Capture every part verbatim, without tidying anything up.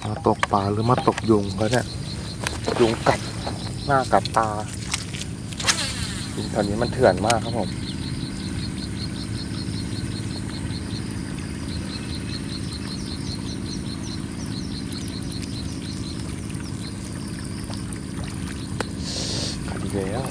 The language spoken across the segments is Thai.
มาตกปลาหรือมาตกยุงก็เนี่ยยุงกัดหน้ากัดตายุงแถวนี้มันเถื่อนมากครับผมกัดอีกแล้ว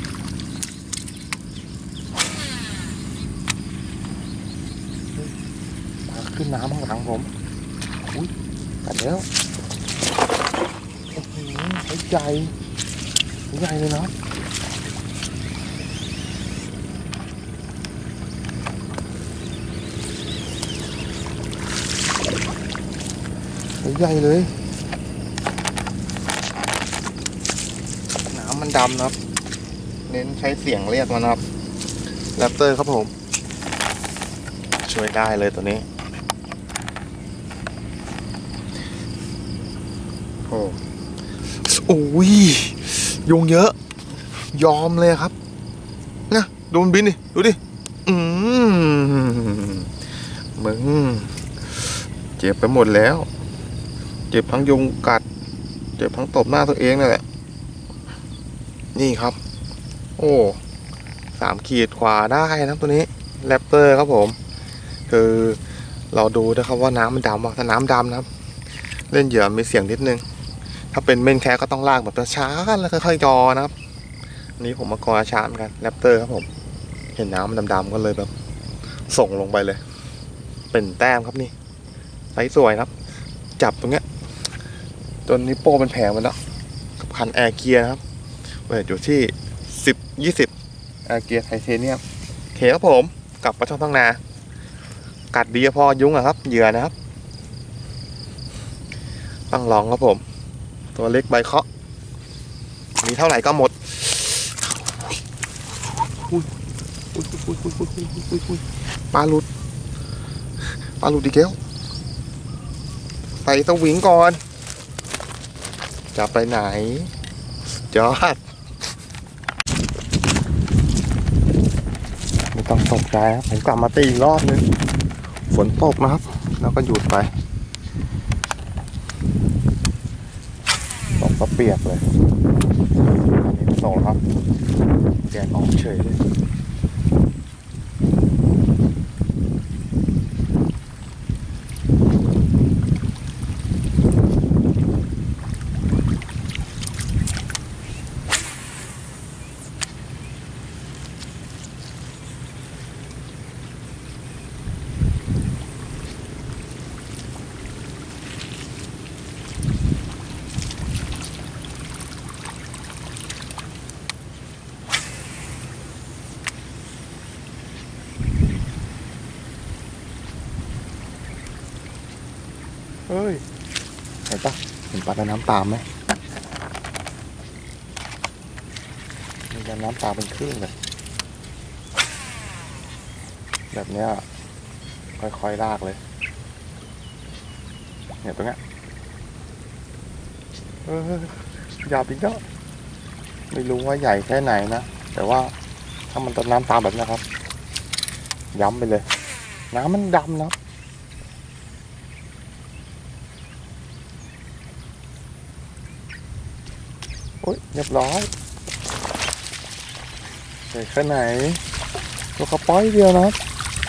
ปลาขึ้นน้ำข้างหลังผมอุ้ยกัดแล้วโอ้โหใหญ่ใหญ่เลยเนาะใหญ่เลยน้ำมันดำนะครับเน้นใช้เสียงเรียกมันนะครับแรปเตอร์ครับผมช่วยได้เลยตัวนี้โอ้โอ้ยยุงเยอะยอมเลยครับนะดูมันบินดิดูดิอืมมึงเจ็บไปหมดแล้วเจ็บทั้งยุงกัดเจ็บทั้งตบหน้าตัวเองนั่นแหละนี่ครับโอ้สามขีดขวาได้นะตัวนี้แรปเตอร์ครับผมคือเราดูนะครับว่าน้ำมันดำถ้าน้ำดำนะครับเล่นเหยื่อมีเสียงนิดนึงถ้าเป็นเม่นแคก็ต้องลากแบบช้าแล้วค่อยๆกอนะครับนี้ผมมากอช้าเหมือนกันแรปเตอร์ครับผมเห็นน้ำมันดำๆก็เลยแบบส่งลงไปเลยเป็นแต้มครับนี่ไซส์สวยครับจับตรงเนี้ยจนนิ้วโป้เป็นแผลมันแล้วกับคันแอร์เกียร์นะครับเวทอยู่ที่สิบยี่สิบแอร์เกียร์ไทเทเนียมเคครับผมกลับมาช่องตั้งนากัดดีพอยุงอะครับเหยื่อนะครับต้องลองครับผมตัวเล็กใบเคาะมีเท่าไหร่ก็หมดปลาหลุดปลาหลุดดีเกลใส่สวิงก่อนจะไปไหนจอดไม่ต้องตกใจครับผมกลับมาตีอีกรอบนึงฝนตกนะครับแล้วก็หยุดไปตกก็เปียกเลยอันนี้ไม่ตกแล้วครับแดดออกเฉยเลยเฮ้ยเห็นปะเห็นปลาในน้ำตามไหมมีน้ำตามเป็นคลื่นเลยแบบเนี้ยค่อยๆลากเลยเนี่ยตรงเนี้ยเออหยาบอีกแล้วไม่รู้ว่าใหญ่แค่ไหนนะแต่ว่าถ้ามันต้นน้ำตามแบบนี้ครับย้ำไปเลยน้ำมันดำนะโอ้ยเรียบร้อยใส่แค่ไหนตัวกระป๋อยเดียวนะครับ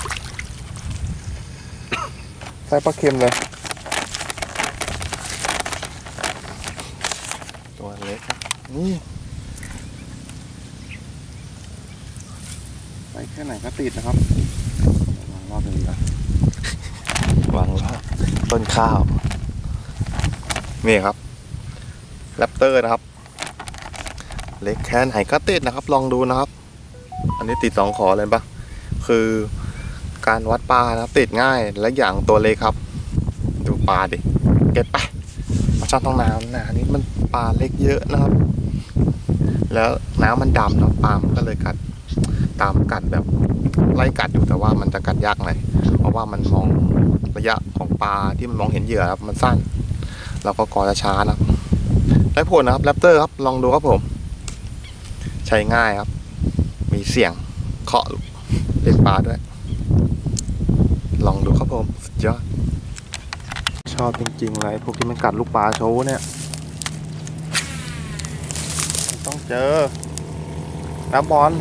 ใส่ปลาเค็มเลยตัวเล็กครับนี่ใส่แค่ไหนก็ติดนะครับวางรอบนึงนะวางรอบต้นข้าวนี่ครับแรปเตอร์นะครับเล็กแค่ไหนก็ติดนะครับลองดูนะครับอันนี้ติดสองขอเลยปะคือการวัดปลานะครับติดง่ายและอย่างตัวเล็กครับดูปลาดิเก็ตไปมาช่อนท้องน้ำนะอันนี้มันปลาเล็กเยอะนะครับแล้วน้ำมันดำเนาะปลามันก็เลยกัดตามกัดแบบไล่กัดอยู่แต่ว่ามันจะกัดยากหน่อยเพราะว่ามันมองระยะของปลาที่มันมองเห็นเหยื่อครับมันสั้นเราก็กอจะช้านะครับได้ผลนะครับแรปเตอร์ครับลองดูครับผมใช้ง่ายครับมีเสียงเคาะเรียกปลาด้วยลองดูครับผมสุดยอดชชอบจริงๆเลยพวกที่มันกัดลูกปลาโชว์เนี่ยต้องเจอน้ำบอล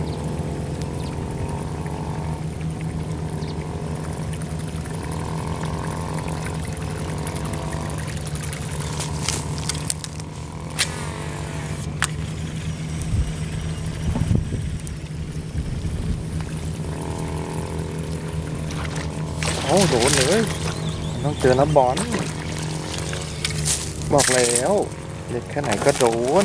โอ้โดนเลยต้องเจอน้ำบอลบอกแล้วเล็กแค่ไหนก็โดน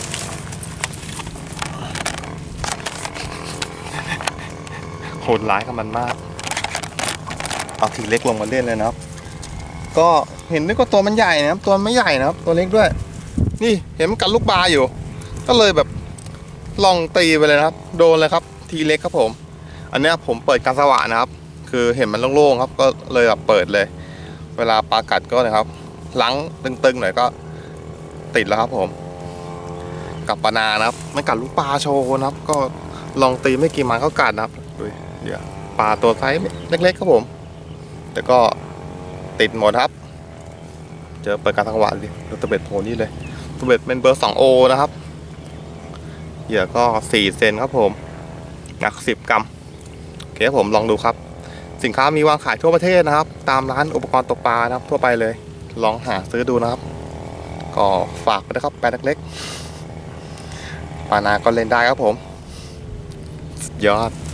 โหดร้ายกับมันมากเอาทีเล็กลงมาเล่นเลยนะครับก็เห็นนึกว่าตัวมันใหญ่นะครับตัวไม่ใหญ่นะครับตัวเล็กด้วยนี่เห็นมันกัดลูกปลาอยู่ก็เลยแบบลองตีไปเลยนะครับโดนเลยครับทีเล็กครับผมอันนี้ผมเปิดการสว่างนะครับคือเห็นมันโล่งๆครับก็เลยแบบเปิดเลยเวลาปลากัดก็นะครับล้างตึงๆหน่อยก็ติดแล้วครับผมกับปลานานะครับไม่กัดลูกปลาโชว์นะครับก็ลองตีไม่กี่มันก็กัดนะครับเดี๋ยวปลาตัวไซส์เล็กๆครับผมแต่ก็ติดหมดครับเจอเปิดการจังหวะดิดูตัวเบ็ดโผล่นี่เลยตัวเบ็ดเป็นเบอร์ สองโอ นะครับเหยื่อก็สี่เซนครับผมหนักสิบกรัมโอเคผมลองดูครับสินค้ามีวางขายทั่วประเทศนะครับตามร้านอุปกรณ์ตกปลานะครับทั่วไปเลยลองหาซื้อดูนะครับก็ฝากไปนะครับแปลเล็กๆปลานาก็เล่นได้ครับผมยอด